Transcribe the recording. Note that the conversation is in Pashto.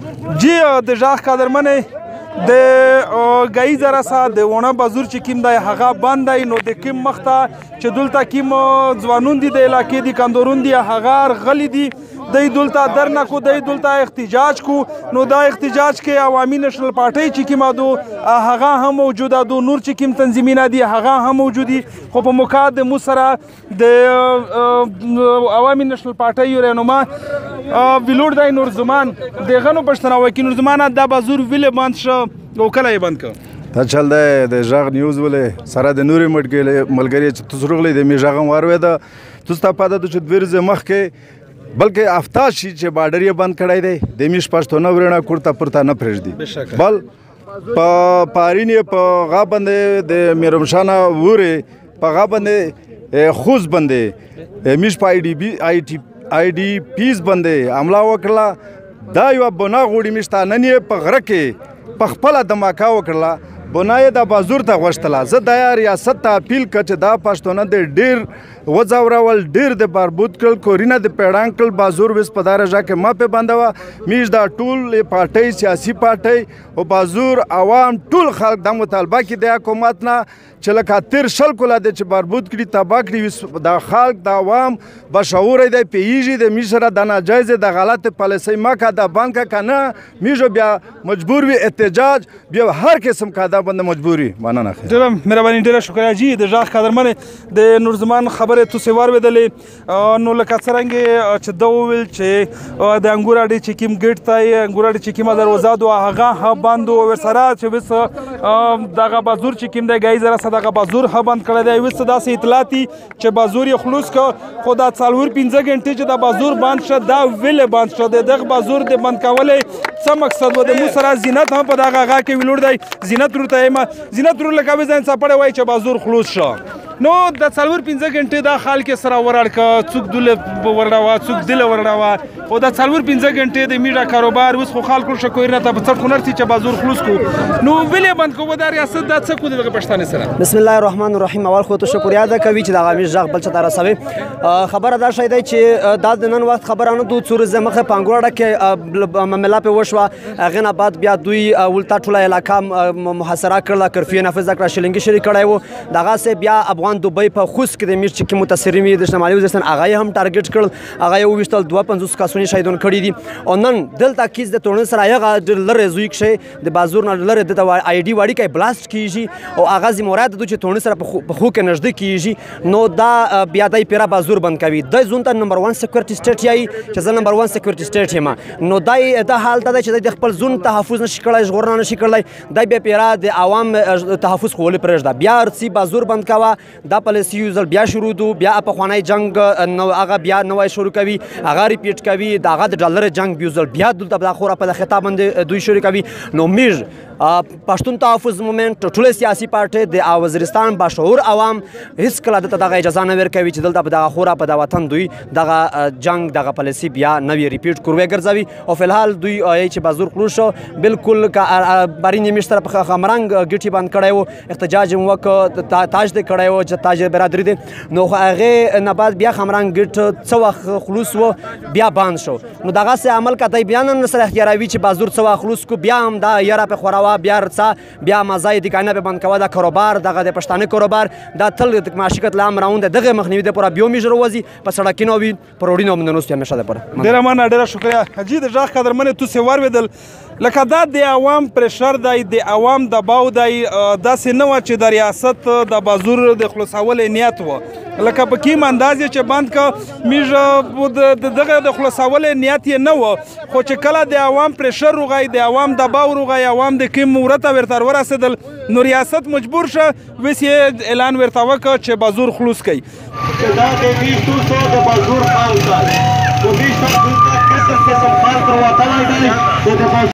جی د ژغ قدرمنې د ګایي زرسه د ونه بازور چې کوم دی هغه بند دی نو د کوم مخ ته چې دلته کوم ځوانون دي د علاقې دي کندورون دي هغه غلي دي دی دلته درنه کو دی دلته احتجاج کو نو دا احتجاج کې عوامي نشنل پارټۍ چې کومه دو هغه هم موجوده دو نور چې کوم تنظیمونه دي هغه هم موجود دي خو په مقابل د مو سره د عوامي نشنل پارټۍ رهنما ویلوړ دی نور زمان دغه نو پښتنه وکي نور زمان دا بازور ویل بند شو او کله یې بند کړ دا چل دی د ژغ نیوز ولې سره د نورې ملګري چې تاسو راغلي د می ژغ هم واورېده تاسو ته پته ده چې دوه ورځې مخکې بلکې افتاد شي چې بارډر یې بند کړی دی د میش پښتونه ورڼه کورته پورته نه پرېږدي بل په پارین یې په غا باندې د میرمشانه وورې په غا باندې خوز باندې میش په آی ډي پیز باندې حمله وکړله دا یوه بنا غوړي میشته نن یې په غره کې په خپله دماکه وکړله بنا یې د بازور ته غوښتله زه دا ریاست ته اپیل کړ چې دا پښتونه د ډېر وځورول ډېر د باربود کړل کورینه د پیړان کړل بازور وس په دا رژه کې ما پې بندوه میش دا ټول پارټۍ سیاسي پارټۍ او بازور عوام ټول خلک دا مطالبه کې د حکومت نه چې لکه تیر شل کله دی چې باربود کړي تباه کړي دا خلک د عوام بشعوره دی پوهېږي د میش سره د ناجایزې د غلطې پالیسۍ مه که دا بند که که نه میژو بیا مجبور وي احتجاج بیا هر قسم که دا باندې مجبور وي مننه ډېره مهرباني ډېره شکریه جي د ژغ قدرمنې د نور زمان خبرې تاسې واورېدلې نو لکه څرنګې چې ده وویل چې د انګور اډې چې کوم ګیټ ته یې انګور اډې چې کومه دروازه ده هغه هم بند و ورسره چې وس دغه بازور چې کوم دی ګایي زره دغه بازور هم بند کړی دی وروسته داسې اطلاعات دي چې بازور یې خلوص کړ خو دا 4-5 غنټې چې دا بازور بند شه دا ویلې بند شه د دغه بازور د بند کولی څه مقصد و د مو سره زینت هم په دغه غا کې ویلوړ دی زینت ورته یم زینت ور لکه ځان څپړی وایي چې بازور خلوص شه نو د 4-5 غنټې دا خال کې سره وراړ که څوک دوله ورډوه څوک دله ورډوه او دا 4-5 غنټې د میډیا کاروبار اوس خو خلکو شکویرنه ته په څټ هنر چې بازور خلوص کو نو ویلې بند کو دا ریاست دا څه کو دغه پښتانه سره بسم الله الرحمن الرحیم اول خو ته شکریا ده کوي چې دغه میش ژغ بل چاته رسوي خبره دا شی دی چې دا د نن وخت خبره نه دو څو ورځې مخه په انګور اډه کې معامله پې وشوه هغې نه بعد بیا دوی ولتا ټوله علاقه محاصره کړله کرفیو نافظه کړه شلنګي شري کړی و دغسې بیا افغان دوبۍ په خوست کې د میش چې کوم متاثرین وي د شمالي وزیرستان هغه یې هم ټارګېټ کړل هغه یې وویشتل 52 کسونه شهیدان کړي دي او نن دلته کیس د تورن سره هغه ډېر لرې زوی کښې د بازور نه لرې دلته آی ډي واړی کې بلاست کیږي او هغه ذمهوریت ده چې تورن سره په خو کې نږدې کیږي نو دا بیا دی پیرا بازور بند کوي دی زون ته نمبر 1 سکیورټي سټیټ یایي چې زه نمبر 1 سکیورټي سټیټ یم نو دی دا حال ته دی چې د خپل زون تحفظ نشي کړی ژغورنه نشي کړلی دی بیا پیرا د عوام تحفظ خو ولې پرېږده بیا ارڅي بازور بند کوه دا پالیسي یو ځل بیا شروع دو بیا پخوانی جنگ نو هغه بیا نوی شروع کوي هغه ریپیټ کوي د هغه د ډالر جنگ بیا ځل بیا دلته په خوره په خطاب باندې دوی شروع کوي نو میژ پښتون تحفظ مومنټ ټول سیاسي پارټۍ د وزیرستان باشعور عوام هیڅ کله دته دغه اجازه نه ورکوي چې دلته په دغه خوره په د وطن دوی دغه جنگ دغه پالیسي بیا نوی ریپیټ کړو ګرځوي او فلحال دوی چې بازور خلوص شو بالکل بارین میش طرف خمرنګ ګټي بند کړی و احتجاج هم وکړ تاج دې کړی و چې تاج برادري دی نو هغې نه بعد بیا خمرنګ ګټ څه وخت خلوص و بیا بند شو نو دغسې عمل که دی بیا نن سره اختیاروي چې بازور څه وخت خلوص کو بیا هم دا یاره پې خوروه بیا رڅه بیا مزای دکانه پې بند کوه دا کاروبار دغه د پښتانه کاروبار دا تل د معاشي قتل عام راون دی دغې مخنیوي دپاره بیا میژ راوځي په سړکینو وي په روډینو باندې نوستو همیشه دپاره ډېره مننه ډېره شکریه حاجي د ژغ قدرمنې تاسې واورېدل لکه دا د عوام پرشر دی د عوام دباو دی داسې نه وه چې د ریاست د بازور د خلاصولو نیت و لکه په کوم انداز یې چې بند که میژ د دغه د خلاصولو نیت یې نه و خو چې کله د عوام پرشر روغی د عوام دباو روغی عوام د کوم ورته ورته ورسېدل نو ریاست مجبور شه وس یې اعلان ورته وکړه چې بازور خلوص کوي دا د میشتو څو د بازور خاوند ده د میشتو قسم خلک وتلی دی